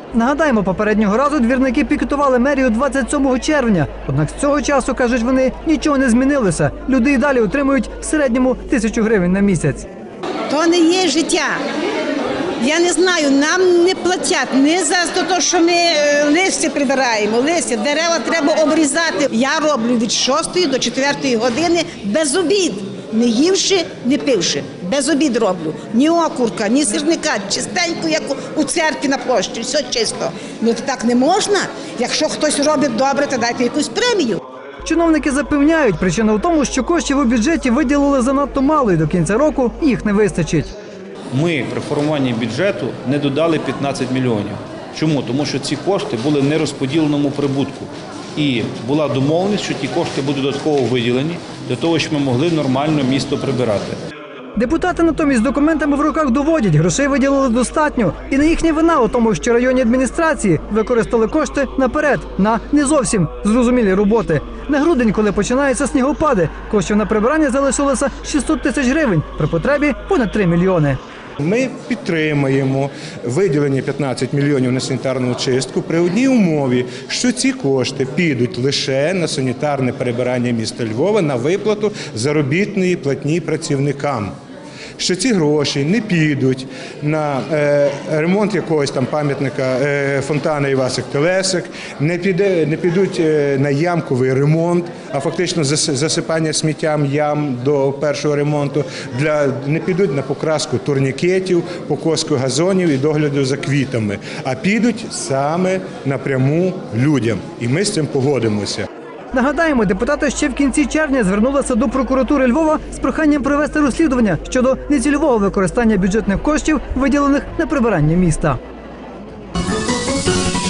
Нагадаємо, попереднього разу двірники пікетували мерію 27 червня. Однак з цього часу, кажуть вони, нічого не змінилося. Люди і далі отримують в середньому 1000 гривень на місяць. То не є життя. Я не знаю, нам не платять не за те, що ми листя прибираємо, листя, дерева треба обрізати. Я роблю від 6 до 4 години без обід, не ївши, не пивши. Без обід роблю. Ні окурка, ні сірника, чистенько, як у церкві на площі, все чисто. Ну так не можна. Якщо хтось робить добре, то дайте якусь премію. Чиновники запевняють, причина в тому, що коштів у бюджеті виділили занадто мало і до кінця року їх не вистачить. Ми при формуванні бюджету не додали 15 мільйонів. Чому? Тому що ці кошти були в нерозподіленому прибутку. І була домовленість, що ті кошти будуть додатково виділені для того, щоб ми могли нормально місто прибирати. Депутати натомість з документами в руках доводять, грошей виділили достатньо. І не їхня вина у тому, що районні адміністрації використали кошти наперед, на не зовсім зрозумілі роботи. На грудень, коли починаються снігопади, коштів на прибирання залишилося 600 тисяч гривень, при потребі понад 3 мільйони. Ми підтримуємо виділення 15 мільйонів на санітарну чистку при одній умові, що ці кошти підуть лише на санітарне прибирання міста Львова, на виплату заробітної платні працівникам. Що ці гроші не підуть на ремонт якогось там пам'ятника фонтана Івасик Телесик, не підуть на ямковий ремонт, а фактично засипання сміттям ям до першого ремонту, не підуть на покраску турнікетів, покоску газонів і догляду за квітами, а підуть саме напряму людям. І ми з цим погодимося. Нагадаємо, депутати ще в кінці червня звернулися до прокуратури Львова з проханням провести розслідування щодо нецільового використання бюджетних коштів, виділених на прибирання міста.